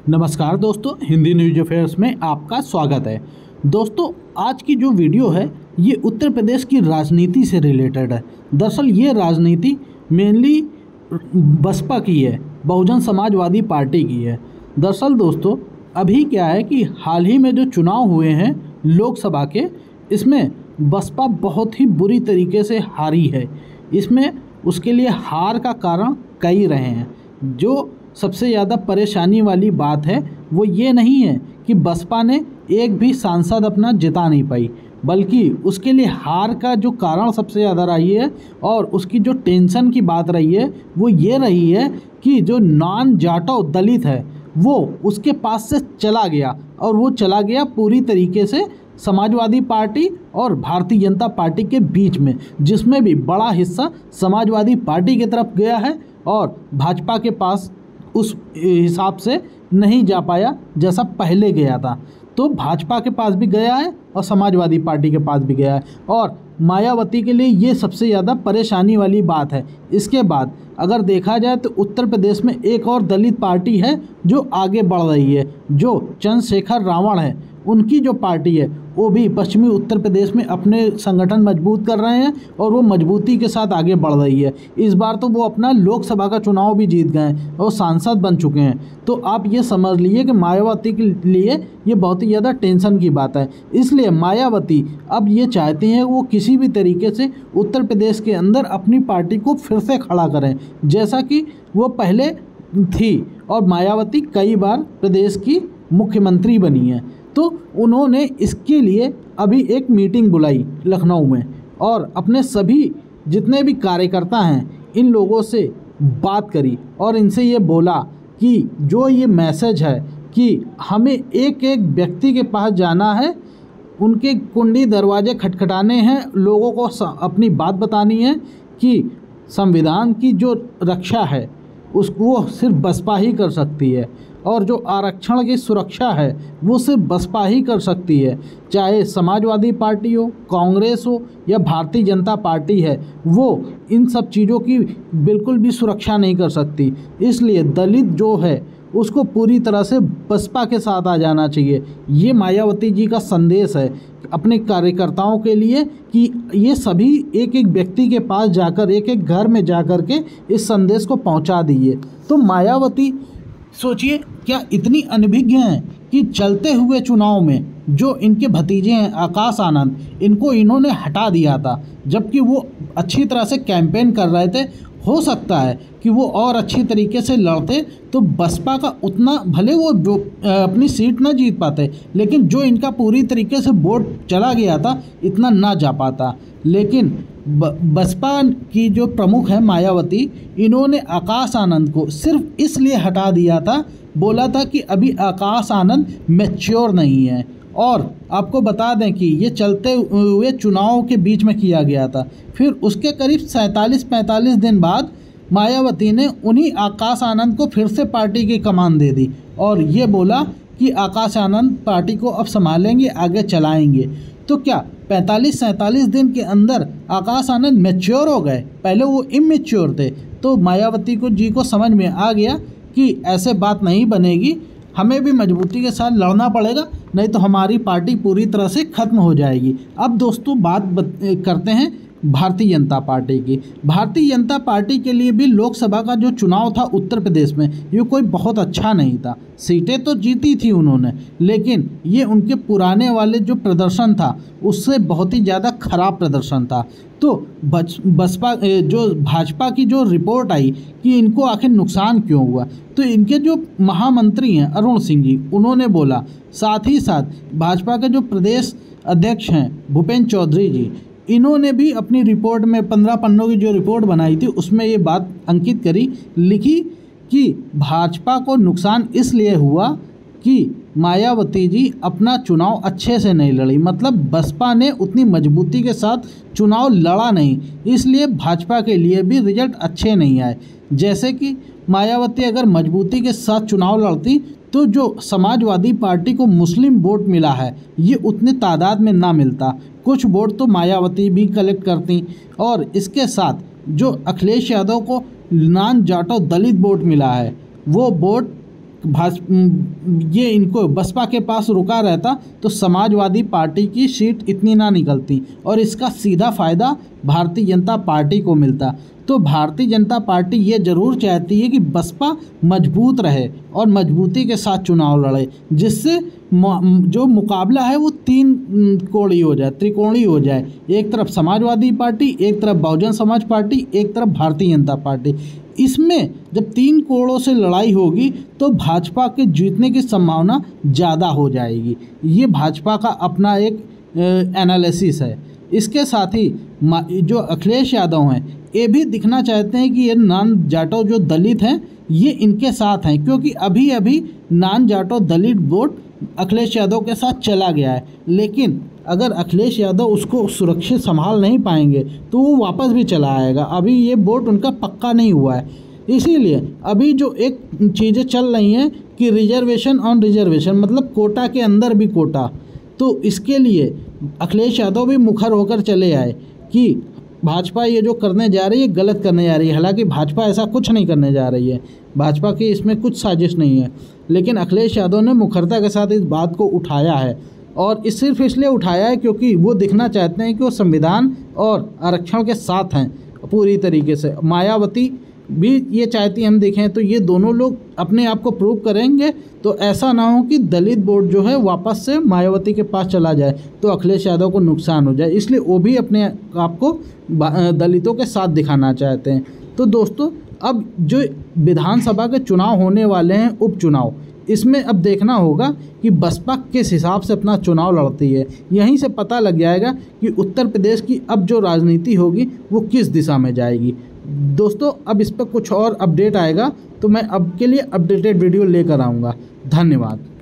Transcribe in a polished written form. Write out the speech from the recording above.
नमस्कार दोस्तों, Hindi news affairs में आपका स्वागत है। दोस्तों, आज की जो वीडियो है ये उत्तर प्रदेश की राजनीति से रिलेटेड है। दरअसल ये राजनीति मेनली बसपा की है, बहुजन समाजवादी पार्टी की है। दरअसल दोस्तों, अभी क्या है कि हाल ही में जो चुनाव हुए हैं लोकसभा के, इसमें बसपा बहुत ही बुरी तरीके से हारी है। इसमें उसके लिए हार का कारण कई रहे हैं। जो सबसे ज़्यादा परेशानी वाली बात है वो ये नहीं है कि बसपा ने एक भी सांसद अपना जिता नहीं पाई, बल्कि उसके लिए हार का जो कारण सबसे ज़्यादा रही है और उसकी जो टेंशन की बात रही है वो ये रही है कि जो नॉन जाटो दलित है वो उसके पास से चला गया, और वो चला गया पूरी तरीके से समाजवादी पार्टी और भारतीय जनता पार्टी के बीच में, जिसमें भी बड़ा हिस्सा समाजवादी पार्टी की तरफ गया है और भाजपा के पास उस हिसाब से नहीं जा पाया जैसा पहले गया था। तो भाजपा के पास भी गया है और समाजवादी पार्टी के पास भी गया है, और मायावती के लिए ये सबसे ज़्यादा परेशानी वाली बात है। इसके बाद अगर देखा जाए तो उत्तर प्रदेश में एक और दलित पार्टी है जो आगे बढ़ रही है, जो चंद्रशेखर रावण है, उनकी जो पार्टी है वो भी पश्चिमी उत्तर प्रदेश में अपने संगठन मजबूत कर रहे हैं और वो मजबूती के साथ आगे बढ़ रही है। इस बार तो वो अपना लोकसभा का चुनाव भी जीत गए और सांसद बन चुके हैं। तो आप ये समझ लीजिए कि मायावती के लिए ये बहुत ही ज़्यादा टेंशन की बात है। इसलिए मायावती अब ये चाहती हैं वो किसी भी तरीके से उत्तर प्रदेश के अंदर अपनी पार्टी को फिर से खड़ा करें, जैसा कि वो पहले थी। और मायावती कई बार प्रदेश की मुख्यमंत्री बनी है। तो उन्होंने इसके लिए अभी एक मीटिंग बुलाई लखनऊ में, और अपने सभी जितने भी कार्यकर्ता हैं इन लोगों से बात करी और इनसे ये बोला कि जो ये मैसेज है कि हमें एक एक व्यक्ति के पास जाना है, उनके कुंडी दरवाजे खटखटाने हैं, लोगों को अपनी बात बतानी है कि संविधान की जो रक्षा है उसको सिर्फ बसपा ही कर सकती है, और जो आरक्षण की सुरक्षा है वो सिर्फ बसपा ही कर सकती है। चाहे समाजवादी पार्टी हो, कांग्रेस हो या भारतीय जनता पार्टी है, वो इन सब चीज़ों की बिल्कुल भी सुरक्षा नहीं कर सकती। इसलिए दलित जो है उसको पूरी तरह से बसपा के साथ आ जाना चाहिए। ये मायावती जी का संदेश है अपने कार्यकर्ताओं के लिए कि ये सभी एक एक व्यक्ति के पास जाकर, एक एक घर में जाकर के इस संदेश को पहुंचा दीजिए। तो मायावती सोचिए क्या इतनी अनभिज्ञ हैं कि चलते हुए चुनाव में जो इनके भतीजे हैं आकाश आनंद, इनको इन्होंने हटा दिया था, जबकि वो अच्छी तरह से कैंपेन कर रहे थे। हो सकता है कि वो और अच्छी तरीके से लड़ते तो बसपा का उतना, भले वो जो अपनी सीट ना जीत पाते, लेकिन जो इनका पूरी तरीके से वोट चला गया था इतना ना जा पाता। लेकिन बसपा की जो प्रमुख है मायावती, इन्होंने आकाश आनंद को सिर्फ इसलिए हटा दिया था, बोला था कि अभी आकाश आनंद मैच्योर नहीं है। और आपको बता दें कि ये चलते हुए चुनाव के बीच में किया गया था। फिर उसके करीब 47-45 दिन बाद मायावती ने उन्हीं आकाश आनंद को फिर से पार्टी की कमान दे दी और ये बोला कि आकाश आनंद पार्टी को अब संभालेंगे, आगे चलाएंगे। तो क्या 45-47 दिन के अंदर आकाश आनंद मैच्योर हो गए? पहले वो इमेच्योर थे। तो मायावती जी को समझ में आ गया कि ऐसे बात नहीं बनेगी, हमें भी मजबूती के साथ लड़ना पड़ेगा, नहीं तो हमारी पार्टी पूरी तरह से ख़त्म हो जाएगी। अब दोस्तों बात करते हैं भारतीय जनता पार्टी की। भारतीय जनता पार्टी के लिए भी लोकसभा का जो चुनाव था उत्तर प्रदेश में, ये कोई बहुत अच्छा नहीं था। सीटें तो जीती थी उन्होंने, लेकिन ये उनके पुराने वाले जो प्रदर्शन था उससे बहुत ही ज़्यादा खराब प्रदर्शन था। तो भाजपा की जो रिपोर्ट आई कि इनको आखिर नुकसान क्यों हुआ, तो इनके जो महामंत्री हैं अरुण सिंह जी, उन्होंने बोला, साथ ही साथ भाजपा के जो प्रदेश अध्यक्ष हैं भूपेंद्र चौधरी जी, इन्होंने भी अपनी रिपोर्ट में 15 पन्नों की जो रिपोर्ट बनाई थी उसमें ये बात अंकित करी, लिखी कि भाजपा को नुकसान इसलिए हुआ कि मायावती जी अपना चुनाव अच्छे से नहीं लड़ी, मतलब बसपा ने उतनी मजबूती के साथ चुनाव लड़ा नहीं, इसलिए भाजपा के लिए भी रिजल्ट अच्छे नहीं आए। जैसे कि मायावती अगर मजबूती के साथ चुनाव लड़ती तो जो समाजवादी पार्टी को मुस्लिम वोट मिला है ये उतने तादाद में ना मिलता, कुछ वोट तो मायावती भी कलेक्ट करती, और इसके साथ जो अखिलेश यादव को नॉन जाटो दलित वोट मिला है वो वोट ये इनको बसपा के पास रुका रहता तो समाजवादी पार्टी की सीट इतनी ना निकलती और इसका सीधा फ़ायदा भारतीय जनता पार्टी को मिलता। तो भारतीय जनता पार्टी ये ज़रूर चाहती है कि बसपा मजबूत रहे और मजबूती के साथ चुनाव लड़े, जिससे जो मुकाबला है वो तीन कोणी हो जाए, त्रिकोणीय हो जाए। एक तरफ समाजवादी पार्टी, एक तरफ बहुजन समाज पार्टी, एक तरफ भारतीय जनता पार्टी। इसमें जब तीन कोणों से लड़ाई होगी तो भाजपा के जीतने की संभावना ज़्यादा हो जाएगी। ये भाजपा का अपना एक एनालिसिस है। इसके साथ ही जो अखिलेश यादव हैं ये भी दिखना चाहते हैं कि ये नान जाटो जो दलित हैं ये इनके साथ हैं, क्योंकि अभी अभी नान जाटो दलित वोट अखिलेश यादव के साथ चला गया है। लेकिन अगर अखिलेश यादव उसको सुरक्षित संभाल नहीं पाएंगे तो वो वापस भी चला आएगा। अभी ये वोट उनका पक्का नहीं हुआ है। इसीलिए अभी जो एक चीज़ें चल रही हैं कि रिजर्वेशन ऑन रिजर्वेशन, मतलब कोटा के अंदर भी कोटा, तो इसके लिए अखिलेश यादव भी मुखर होकर चले आए कि भाजपा ये जो करने जा रही है गलत करने जा रही है। हालांकि भाजपा ऐसा कुछ नहीं करने जा रही है, भाजपा की इसमें कुछ साजिश नहीं है, लेकिन अखिलेश यादव ने मुखरता के साथ इस बात को उठाया है। और इस सिर्फ इसलिए उठाया है क्योंकि वो दिखना चाहते हैं कि वो संविधान और आरक्षण के साथ हैं पूरी तरीके से। मायावती भी ये चाहती हम देखें तो ये दोनों लोग अपने आप को प्रूव करेंगे, तो ऐसा ना हो कि दलित वोट जो है वापस से मायावती के पास चला जाए तो अखिलेश यादव को नुकसान हो जाए। इसलिए वो भी अपने आप को दलितों के साथ दिखाना चाहते हैं। तो दोस्तों, अब जो विधानसभा के चुनाव होने वाले हैं, उपचुनाव, इसमें अब देखना होगा कि बसपा किस हिसाब से अपना चुनाव लड़ती है। यहीं से पता लग जाएगा कि उत्तर प्रदेश की अब जो राजनीति होगी वो किस दिशा में जाएगी। दोस्तों, अब इस पर कुछ और अपडेट आएगा तो मैं अब के लिए अपडेटेड वीडियो लेकर आऊँगा। धन्यवाद।